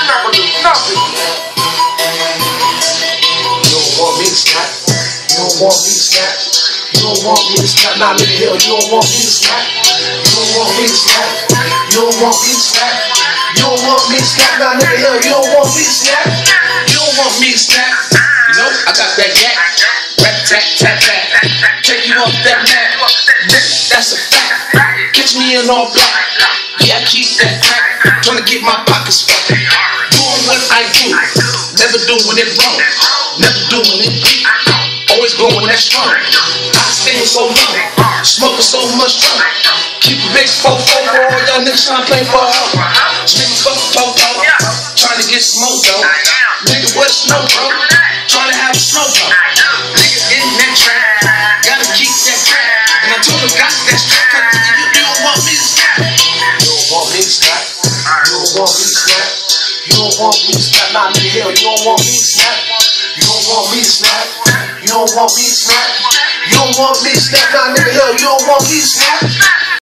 not gonna do nothing. You don't want me to snap. You don't want me to snap. You don't want me to snap. Nah, nigga, hell, you don't want me to snap. You don't want me to snap. You don't want me to snap. You don't want me to snap. Nah, nigga, hell, you don't want me to snap. You don't want me to snap. You know, I got that yak. Rat tat tat tat. Take you off that mat. That's a fact. Catch me in all black. Yeah, I keep that crack. Trying to get my pockets fat. Doing what I do. Never doing it wrong. Never doing it weak. Always going that strong. I stay so long. Smoking so much fun. Keep a big fofo for all y'all niggas trying to play ball. Nigga fuck fofo. Trying to get smoked though. Nigga, what snow, bro? Trying to have a snow, bro. Niggas getting that trap. Gotta keep that trap. And I told him, got that strap. You don't want me to snap. You don't want me to snap. You don't want me to snap. You don't want me to snap. Nah, nigga, hell, you don't want me to snap. You don't want me to snap. You don't want me to snap. You don't want me to snap. Nah, nigga, hell, you don't want me to snap.